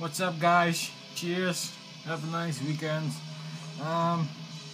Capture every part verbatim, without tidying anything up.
What's up, guys? Cheers. Have a nice weekend. Um,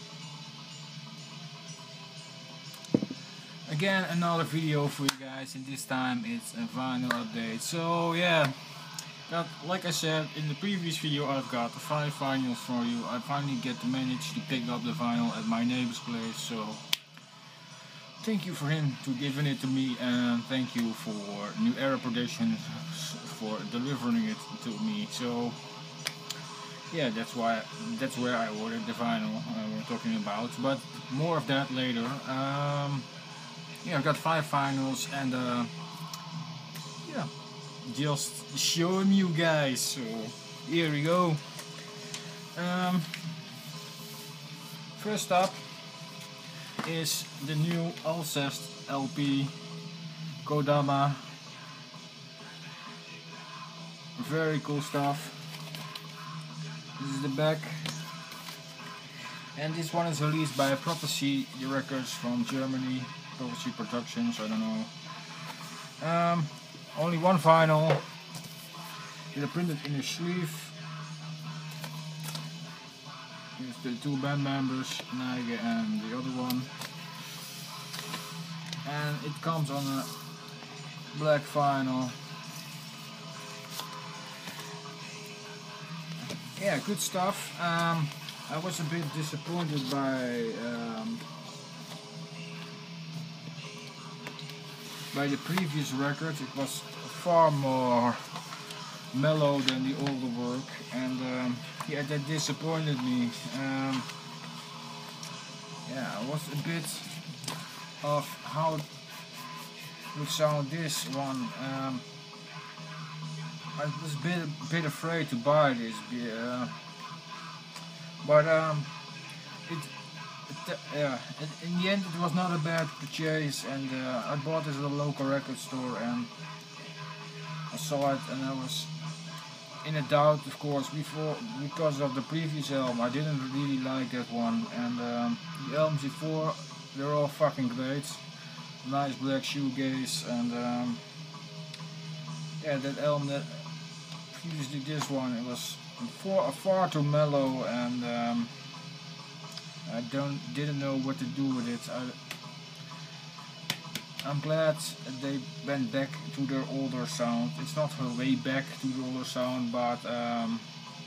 again, another video for you guys, and this time it's a vinyl update. So yeah, got, like I said in the previous video, I've got five vinyls for you. I finally get to manage to pick up the vinyl at my neighbor's place. So thank you for him to giving it to me, and thank you for New Era Productions for delivering it to me. So yeah, that's why that's where I ordered the vinyl uh, we're talking about, but more of that later. Um, yeah, I've got five vinyls, and uh, yeah, just showing you guys. So here we go. Um, first up is the new Alcest L P, Kodama. Very cool stuff. This is the back, and this one is released by Prophecy Records from Germany. Prophecy Productions, I don't know. Um, only one vinyl. It's printed in a sleeve. Here's the two band members, Nige and the other one. And it comes on a black vinyl. Yeah, good stuff. Um, I was a bit disappointed by um, by the previous record. It was far more mellow than the older work, and um, yeah, that disappointed me. Um, yeah, I was a bit of how would sound this one. Um, I was a bit, bit afraid to buy this, uh, but um, it, it uh, yeah, it, in the end it was not a bad purchase, and uh, I bought this at a local record store, and I saw it, and I was in a doubt, of course, before because of the previous album. I didn't really like that one, and um, the albums before, they're all fucking great. Nice black shoegaze, and um, yeah, that album that. Previously this one, it was far, far too mellow, and um, I don't didn't know what to do with it. I, I'm glad they went back to their older sound. It's not a way back to the older sound, but um,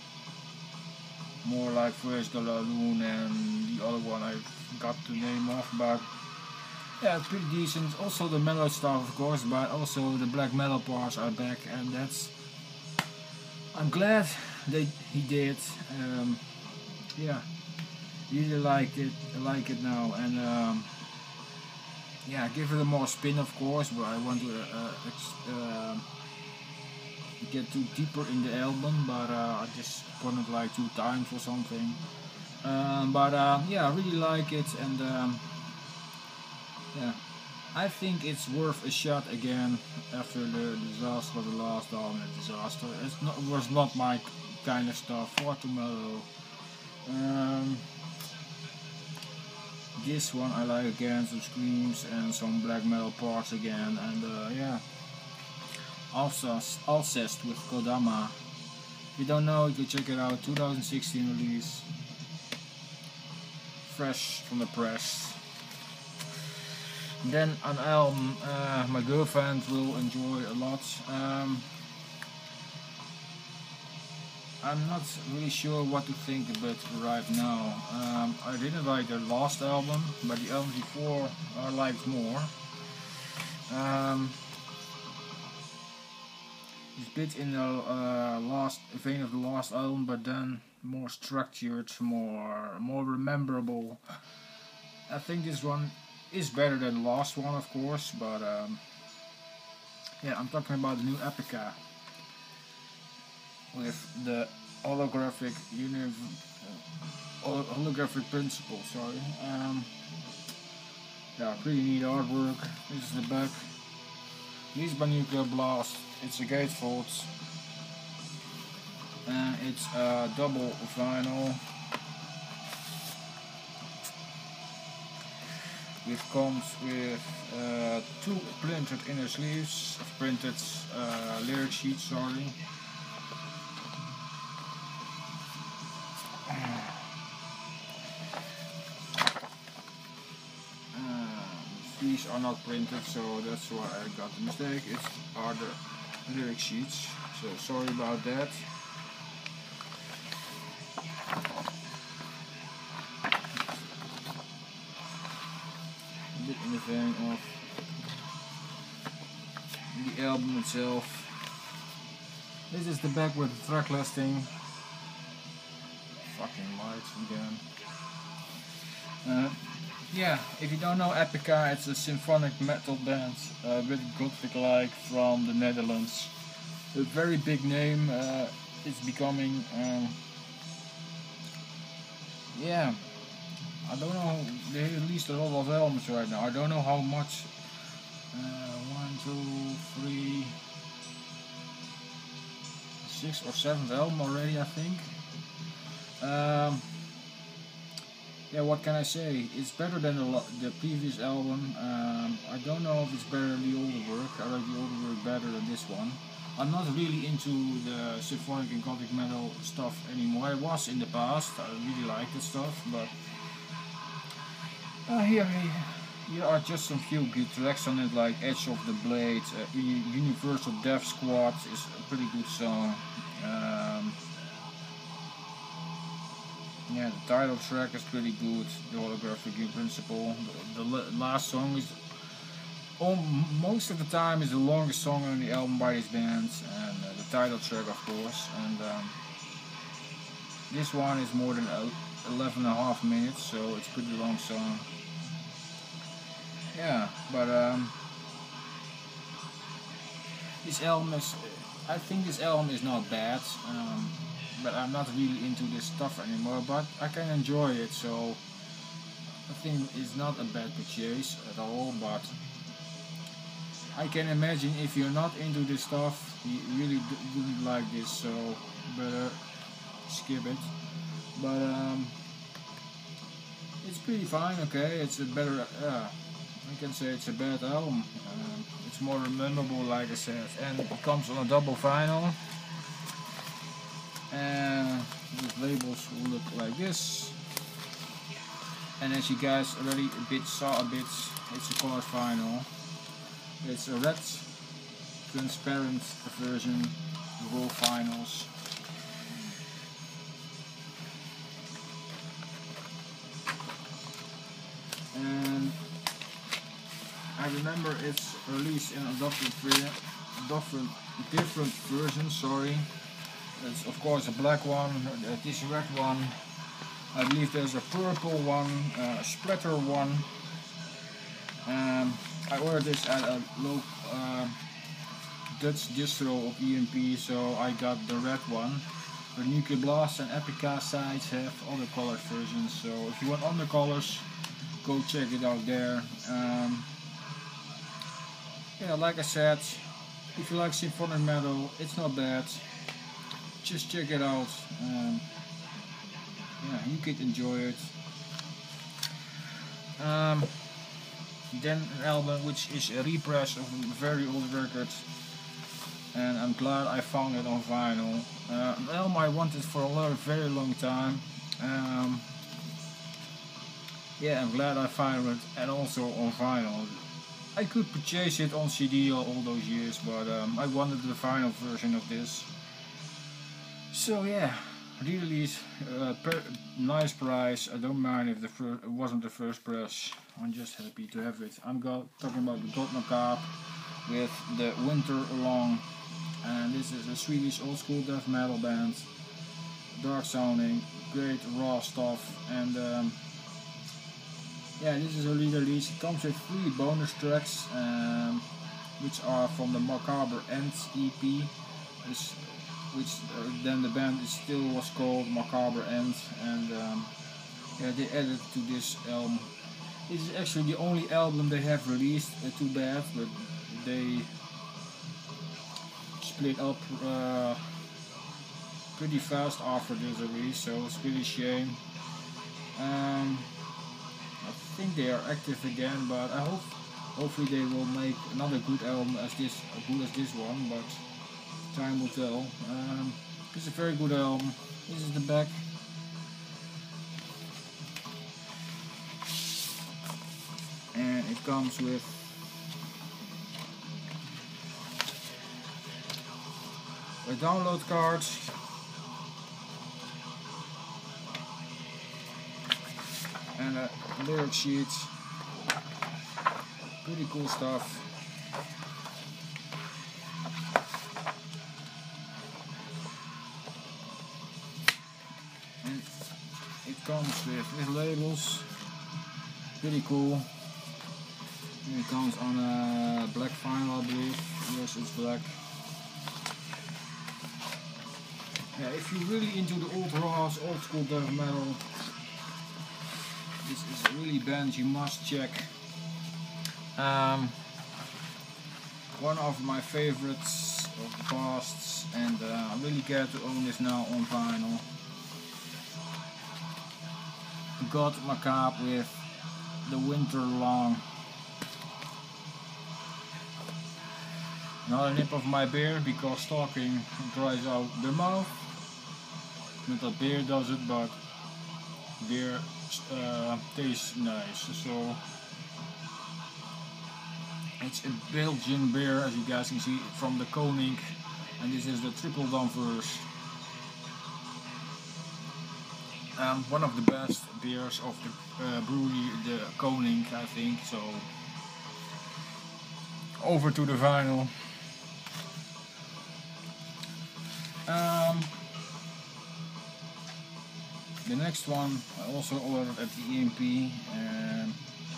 more like First the Laloon and the other one I got the name of, but yeah, it's pretty decent. Also the mellow stuff, of course, but also the black metal parts are back, and that's I'm glad that he did. Um, yeah, really like it. I like it now, and um, yeah, give it a more spin, of course. But I want to uh, uh, get too deeper in the album, but uh, I just put it like two times or something. Um, but uh, yeah, I really like it, and um, yeah. I think it's worth a shot again after the disaster of the last album. The disaster. It's not, it was not my kind of stuff. Far too mellow. Um, this one I like again, some screams and some black metal parts again, and uh, yeah. Alcest, Alcest with Kodama. If you don't know, you can check it out. two thousand sixteen release. Fresh from the press. Then an album uh, my girlfriend will enjoy a lot. Um, I'm not really sure what to think of it right now. Um, I didn't like their last album, but the album before I liked more. Um, it's a bit in the uh, last vein of the last album, but then more structured, more more rememberable. I think this one is better than the last one, of course, but um, yeah, I'm talking about the new Epica with the holographic univ uh, holographic principle. Sorry, um, yeah, pretty neat artwork. This is the back. Released by Nuclear Blast. It's a gatefold, and it's a double vinyl. It comes with uh, two printed inner sleeves, printed uh, lyric sheets, sorry. are not printed, so that's why I got the mistake. It's are the lyric sheets, so sorry about that. A bit in the vein of the album itself. This is the back with the track listing. Fucking lights again. Uh, yeah, if you don't know Epica, it's a symphonic metal band uh, with Gothic-like from the Netherlands. A very big name. Uh, it's becoming. Um, yeah, I don't know. They released a lot of albums right now. I don't know how much. Uh, one, two, three, six or seventh album already, I think. Um, yeah, what can I say? It's better than the, the previous album. Um, I don't know if it's better than the older work. I like the older work better than this one. I'm not really into the symphonic and gothic metal stuff anymore. I was in the past. I really liked this stuff, but uh, here, here are just some few good tracks on it, like Edge of the Blade, uh, Universal Death Squad is a pretty good song. Um, Yeah, the title track is pretty good, the Holographic in principle. The, the last song is, oh, most of the time is the longest song on the album by this band, and uh, the title track of course. And um, this one is more than eleven and a half minutes, so it's a pretty long song. Yeah, but um, this album is, I think this album is not bad. Um, But I'm not really into this stuff anymore, but I can enjoy it, so I think it's not a bad purchase at all. But I can imagine if you're not into this stuff, you really wouldn't like this, so better skip it. But um, it's pretty fine, okay, it's a better, uh, I can say it's a bad album. Um, it's more memorable, like I said, and it comes on a double vinyl. And these labels will look like this, and as you guys already a bit saw a bit, it's a colored vinyl. It's a red transparent version, raw vinyls. And I remember it's released in a different, different, different version, sorry. It's of course a black one, uh, this red one, I believe there's a purple one, uh, a splatter one. Um, I ordered this at a low uh, Dutch distro of E M P, so I got the red one. The Nuclear Blast and Epica sites have other colored versions, so if you want other colors, go check it out there. Um, yeah, like I said, if you like symphonic metal, it's not bad. Just check it out. Um, yeah, you could enjoy it. Um, then an album which is a repress of a very old record, and I'm glad I found it on vinyl. Uh, an album I wanted for a lot, very long time. Um, yeah, I'm glad I found it, and also on vinyl. I could purchase it on C D all, all those years, but um, I wanted the vinyl version of this. So yeah, re-release, uh, nice price. I don't mind if the fir it wasn't the first press. I'm just happy to have it. I'm go talking about the God Macabre with the Winterlong, and this is a Swedish old school death metal band. Dark sounding, great raw stuff, and um, yeah, this is a re-release. It comes with three bonus tracks, um, which are from the Macabre End E P. This, which uh, then the band is still was called Macabre End, and um, yeah, they added to this album. This is actually the only album they have released. Uh, too bad, but they split up uh, pretty fast after this release, so it's really a shame. Um, I think they are active again, but I hope hopefully they will make another good album as this as good as this one, but time will tell. Um, it's a very good album. This is the back. And it comes with a download card. And a lyric sheet. Pretty cool stuff. And it comes with, with labels. Pretty cool. And it comes on a black vinyl, I believe. Yes, it's black. Yeah, if you're really into the old raws, old school death metal, this is a really band you must check. Um, one of my favorites of the past, and uh, I'm really glad to own this now on vinyl. Got Macabre with the Winterlong. Not a nip of my beer because talking dries out the mouth. Not that beer does it, but beer uh, tastes nice. So it's a Belgian beer, as you guys can see, from the Koning, and this is the triple dumpers. Um, one of the best beers of the uh, brewery, the Koning, I think. So over to the vinyl. Um, the next one I also ordered at the E M P. Um,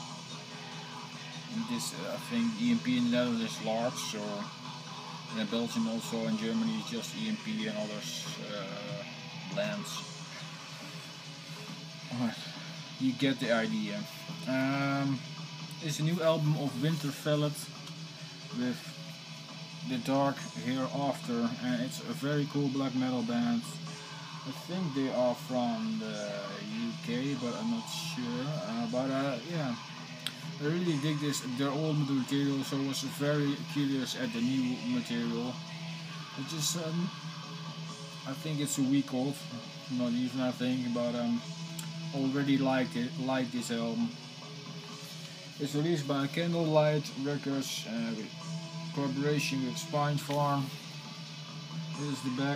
this uh, I think E M P in the Netherlands is large, so in Belgium also, in Germany it's just E M P and others uh, lands. Alright, you get the idea. Um, it's a new album of Winterfylleth with the Dark Hereafter, and it's a very cool black metal band. I think they are from the U K, but I'm not sure. Uh, but uh, yeah, I really dig this. Their old material, so I was very curious at the new material. It just, um, I think it's a week old, not even I think, but um, already liked it. Like this album. It's released by Candlelight Records. Uh, with collaboration with Spine Farm. This is the back.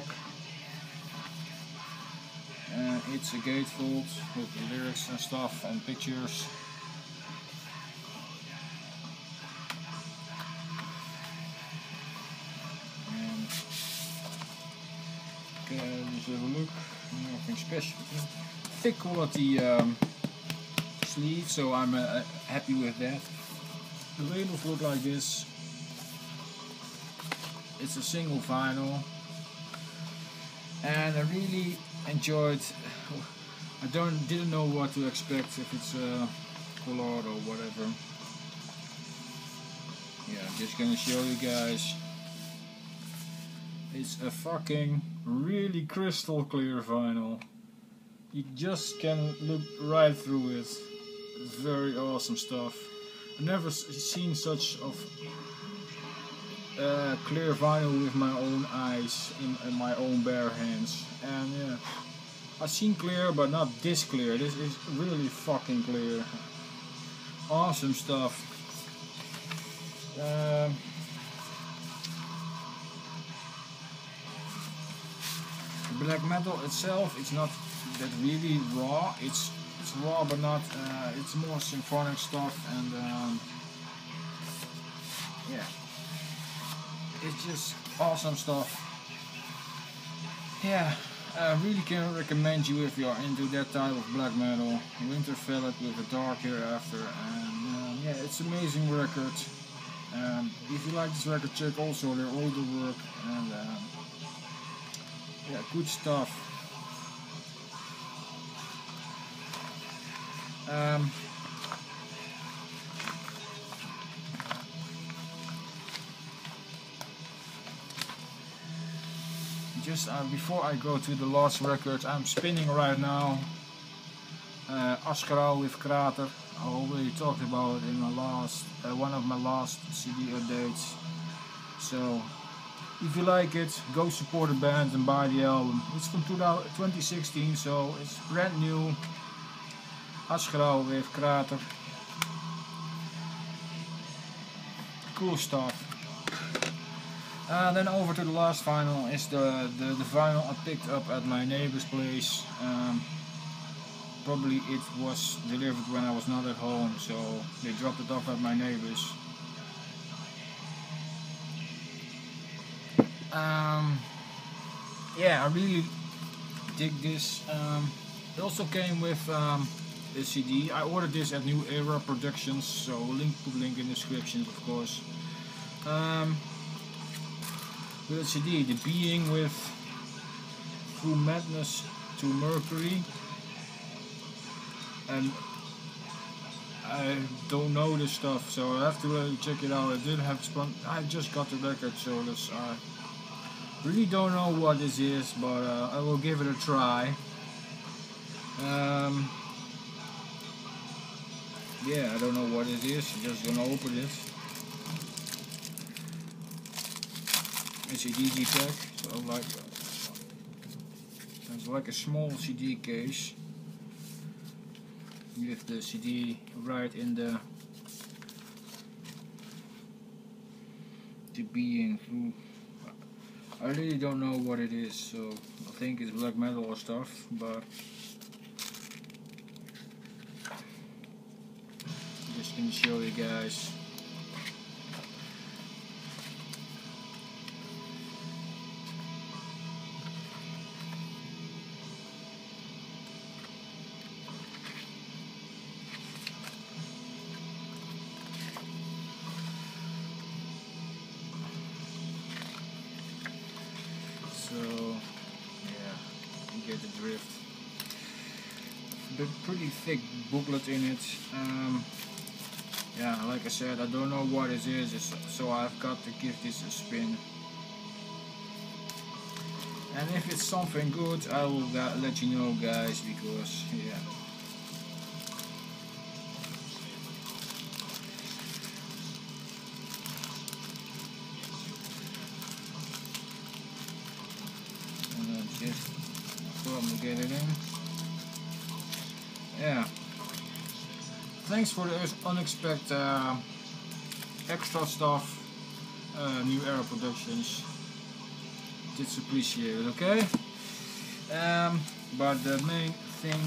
And it's a gatefold with the lyrics and stuff and pictures. And okay, just have a look. Nothing special. Thick quality um, sleeve, so I'm uh, happy with that. The labels look like this. It's a single vinyl, and I really enjoyed. I don't didn't know what to expect, if it's a collard or whatever. Yeah, I'm just gonna show you guys. It's a fucking really crystal clear vinyl. You just can look right through it. It's very awesome stuff. I've never seen such of Uh, clear vinyl with my own eyes in, in my own bare hands, and yeah, I've seen clear but not this clear. This is really fucking clear. Awesome stuff. Um, black metal itself, it's not that really raw. It's it's raw but not. Uh, it's more symphonic stuff, and um, yeah. It's just awesome stuff. Yeah, I really can recommend you if you're into that type of black metal. Winterfylleth with the Dark Hereafter, and um, yeah, it's an amazing record. Um, if you like this record, check also their older work, and um, yeah, good stuff. Um, Just uh, before I go to the last record, I'm spinning right now uh, Asgrau with Krater. I already talked about it in my last, uh, one of my last C D updates. So if you like it, go support the band and buy the album. It's from twenty sixteen, so it's brand new. Asgrau with Krater. Cool stuff. Uh, then over to the last vinyl is the, the, the vinyl I picked up at my neighbor's place. Um, probably it was delivered when I was not at home, so they dropped it off at my neighbor's. Um, yeah, I really dig this. Um, it also came with um, a C D. I ordered this at New Era Productions, so link put link in the description, of course. Um, with a C D, The Being with Through Madness to Mercury, and I don't know this stuff, so I have to really check it out. I did have spun. I just got the record, so this I really don't know what this is, but uh, I will give it a try. Um, yeah, I don't know what it is. I'm just gonna open it. It's a D J pack, so like it's like a small C D case with the C D right in the the being through. I really don't know what it is, so I think it's black metal or stuff, but I'm just gonna show you guys. So, yeah, you get the drift. But pretty thick booklet in it. Um, yeah, like I said, I don't know what it is, so I've got to give this a spin. And if it's something good, I will let you know, guys, because, yeah. Just probably get it in. Yeah. Thanks for the unexpected uh, extra stuff. Uh, New Era Productions. It's appreciated, okay? Um, but the main thing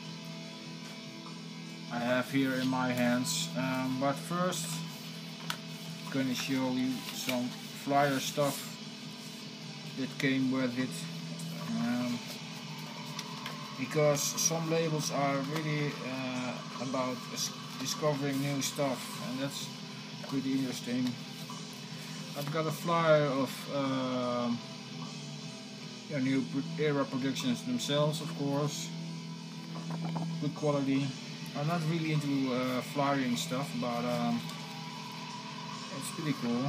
I have here in my hands. Um, but first, I'm gonna show you some flyer stuff that came with it. Um, because some labels are really uh, about discovering new stuff, and that's pretty interesting. I've got a flyer of uh, yeah, New Era Productions themselves, of course. Good quality. I'm not really into uh, flyering stuff, but um, it's pretty cool.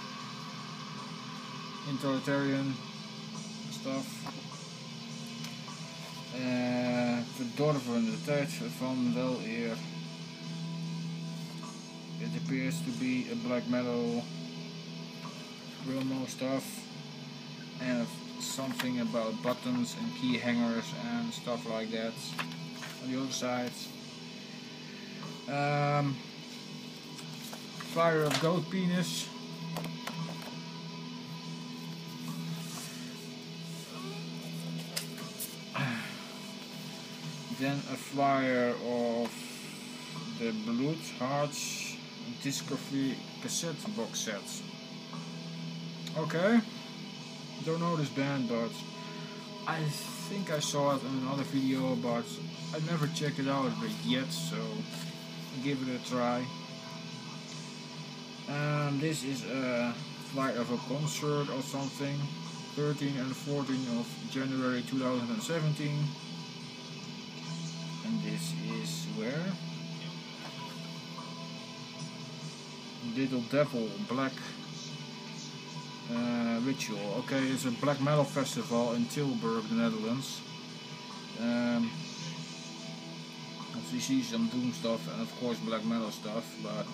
Totalitarian stuff. Uh, Verdorven, de tijd van wel eer. It appears to be a black metal promo stuff, and something about buttons and key hangers and stuff like that on the other side. Um, Fire of Goat Penis. Then a flyer of the Blood Hearts Discography cassette box set. Okay, don't know this band, but I think I saw it in another video, but I never checked it out yet, so I'll give it a try. And this is a flyer of a concert or something, thirteen and fourteen of January two thousand seventeen. And this is where? Little Devil Black uh, Ritual. Okay, it's a black metal festival in Tilburg, the Netherlands. Um, you see some doom stuff and of course black metal stuff, but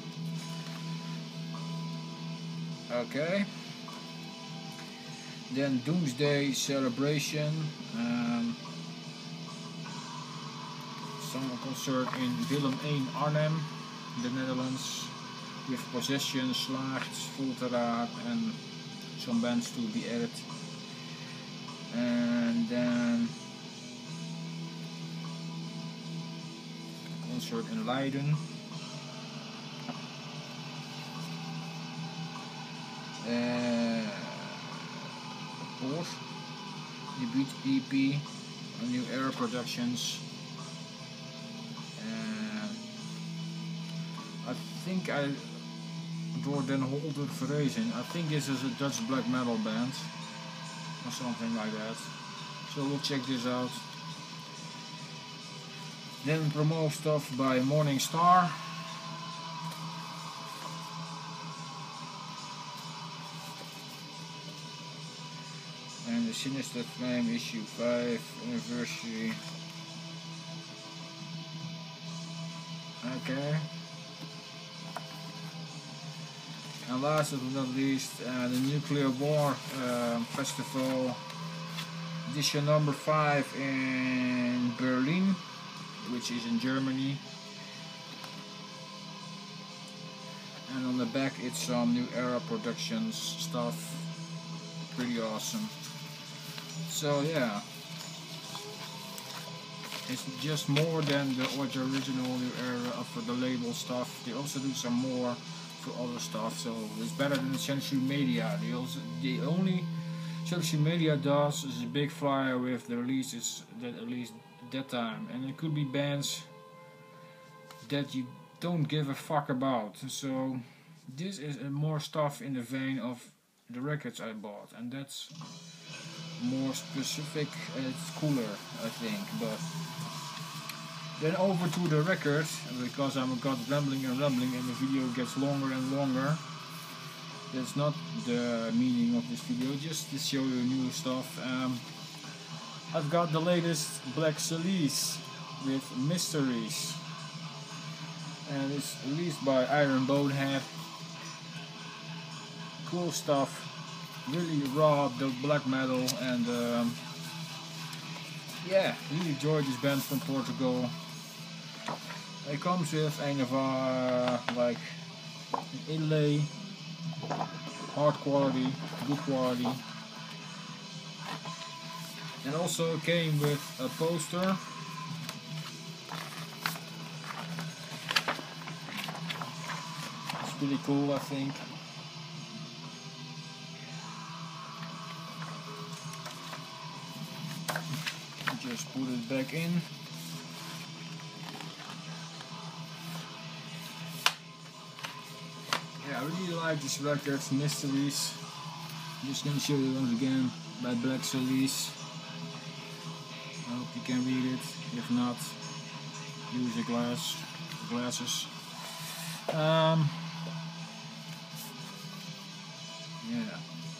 okay. Then Doomsday Celebration. Um, Some concert in Willem one Arnhem, the Netherlands, with Possession, Slaagd, Volteraad en some bands to be added. And then concert in Leiden. Uh, of course, debut E P, New Era Productions. Uh, I think I door Den Holder Verrezen. I think this is a Dutch black metal band or something like that. So we'll check this out. Then promo stuff by Morning Star. And the Sinister Flame issue five anniversary. Okay. And last but not least, uh, the Nuclear War uh, Festival edition number five in Berlin, which is in Germany. And on the back it's some New Era Productions stuff. Pretty awesome. So yeah, it's just more than the original New Era for the label stuff. They also do some more for other stuff, so it's better than the Century Media. They also, the only Century Media does is a big flyer with the releases that at least that time, and it could be bands that you don't give a fuck about. So this is more stuff in the vein of the records I bought, and that's more specific and it's cooler, I think. But then over to the record, because I'm got rambling and rambling and the video gets longer and longer. That's not the meaning of this video, just to show you new stuff. Um, I've got the latest Black Cilice with Mysteries, and it's released by Iron Bonehead. Cool stuff, really raw, the black metal, and um, yeah, really enjoyed this band from Portugal. It comes with een of our like inlay, hard quality, good quality, and also came with a poster. It's pretty cool, I think. Just put it back in. Yeah, I really like this record, Mysteries. I'm just gonna show you once again by Black Cilice. I hope you can read it. If not, use your glass, glasses. Um, yeah,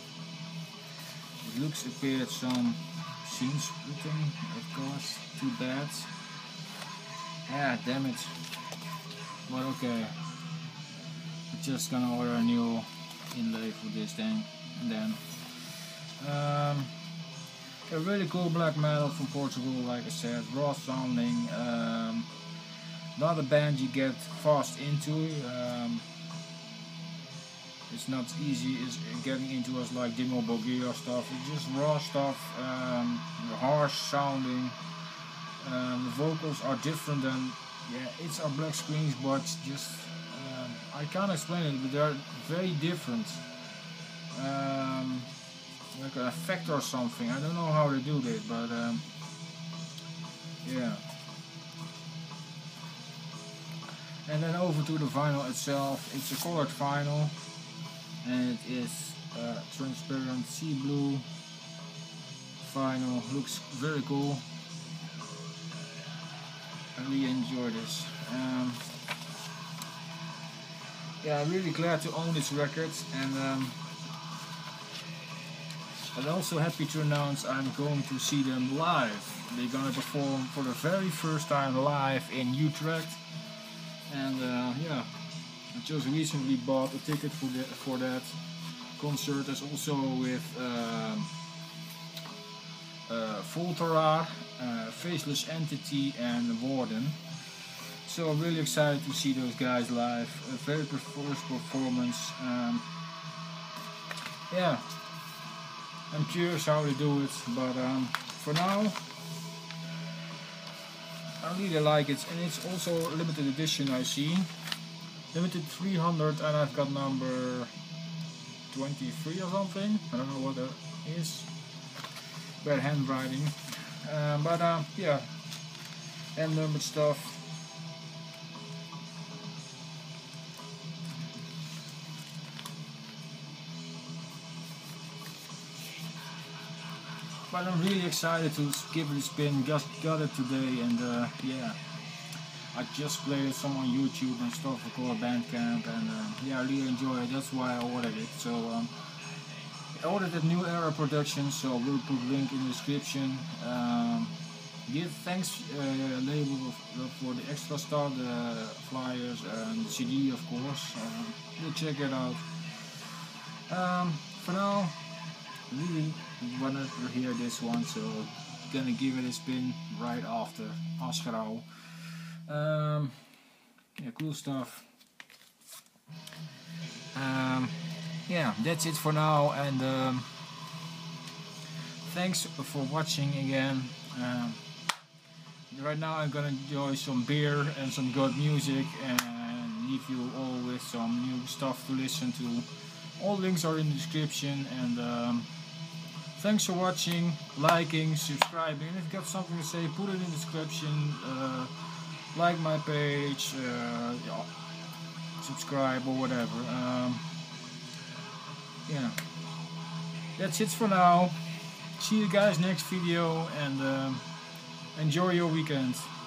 it looks appeared some scene splitting, of course. Too bad. Yeah, damn it. But okay. I'm just gonna order a new inlay for this thing, and then um, a really cool black metal from Portugal, like I said, raw sounding. Um, not a band you get fast into. Um, It's not easy as getting into us like Demo Borgir stuff. It's just raw stuff, um, harsh sounding. Um, the vocals are different than, yeah, it's our black screens, but just um, I can't explain it, but they're very different. Um, like an effect or something. I don't know how they do that, but um, yeah. And then over to the vinyl itself. It's a colored vinyl. And it is uh, transparent sea blue vinyl. Looks very cool. I really enjoy this. Um, yeah, I'm really glad to own this record, and um, I'm also happy to announce I'm going to see them live. They're gonna perform for the very first time live in Utrecht, and uh, yeah. I just recently bought a ticket for, the, for that concert. As also with um, uh, Volteraar, uh, Faceless Entity, and Warden. So I'm really excited to see those guys live. A very first performance. Um, yeah, I'm curious how they do it, but um, for now I really like it, and it's also a limited edition. I see limited three hundred, and I've got number twenty-three or something. I don't know what that is. Bad handwriting, um, but uh, yeah, hand numbered stuff. But I'm really excited to give it a spin. Just got it today, and uh, yeah, I just played some on YouTube and stuff, of course, Bandcamp, and uh, yeah, I really enjoy it. That's why I ordered it. So um, I ordered at New Era Productions, so we'll put link in the description. Um, give thanks uh, label for the extra stuff, the flyers and the C D, of course. Um, we'll check it out. Um, for now, really wanted to hear this one, so gonna give it a spin right after Asgrau. Um, yeah, cool stuff. Um, yeah, that's it for now, and um, thanks for watching again. Um, right now I'm gonna enjoy some beer and some good music, and leave you all with some new stuff to listen to. All links are in the description, and um, thanks for watching, liking, subscribing. If you've got something to say, put it in the description. Uh, like my page, uh, yeah, subscribe or whatever. Um, yeah, that's it for now. See you guys next video, and um, enjoy your weekend.